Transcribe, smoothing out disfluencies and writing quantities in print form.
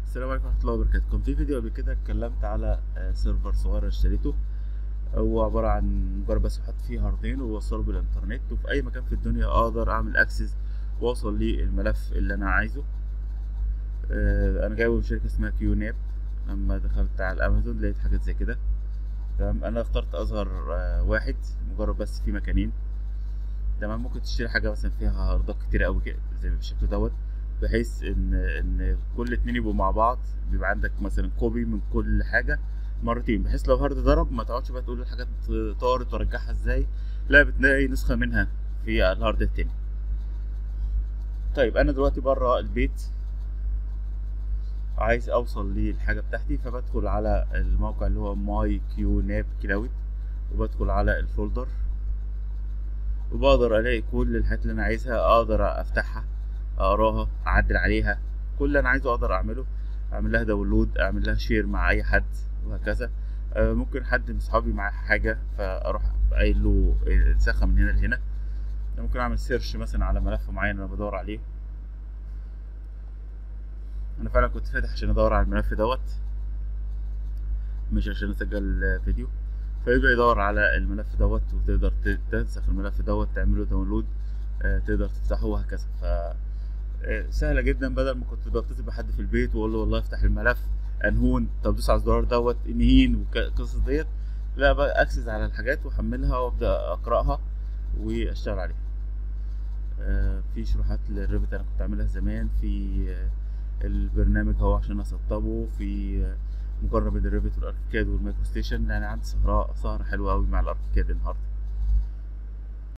السلام عليكم ورحمة الله وبركاته. كان في فيديو قبل كده اتكلمت على سيرفر صغير اشتريته. هو عبارة عن مجرد بس احط فيه هاردين ووصله بالانترنت، وفي اي مكان في الدنيا اقدر اعمل اكسس واوصل للملف اللي انا عايزه. انا جايبه من شركة اسمها كيو ناب. لما دخلت على الامازون لقيت حاجات زي كده. تمام، انا اخترت اصغر واحد، مجرد بس في مكانين. تمام، ممكن تشتري حاجة مثلا فيها هاردات كتير قوي كده زي بالشكل دوت، بحيث ان كل اتنين يبقوا مع بعض. بيبقى عندك مثلا كوبي من كل حاجة مرتين، بحيث لو هارد ضرب ما تقعدش بقى تقول الحاجات طارت وارجعها ازاي. لا، بتلاقي نسخة منها في الهارد التاني. طيب انا دلوقتي بره البيت، عايز اوصل للحاجة بتاعتي، فبدخل على الموقع اللي هو ماي كيو ناب كلاود، وبدخل على الفولدر، وبقدر الاقي كل الحاجات اللي انا عايزها، اقدر افتحها، اقراها، اعدل عليها. كل اللي انا عايزه اقدر اعمله، اعمل لها داونلود، اعمل لها شير مع اي حد، وهكذا. ممكن حد من صحابي معاه حاجه فاروح قايل له انسخها من هنا لهنا. ممكن اعمل سيرش مثلا على ملف معين انا بدور عليه. انا فعلا كنت فاتح عشان ادور على الملف دوت، مش عشان اسجل فيديو. فيبدأ يدور على الملف دوت، وتقدر تنسخ الملف دوت، تعمله داونلود، تقدر تفتحه وهكذا. سهلة جدا، بدل ما كنت بتصل بحد في البيت واقول له والله افتح الملف انهون، طب دوس على الزرار دوت انهين والقصص ديت. لا بقى، اكسس على الحاجات واحملها وابدا اقراها واشتغل عليها. في شروحات للريفت انا كنت عاملها زمان في البرنامج هو عشان اسطبه في مقارنة بين الريفت والاركيكاد والمايكرو ستيشن. يعني عندي سهرة حلوة قوي مع الاركيكاد النهارده.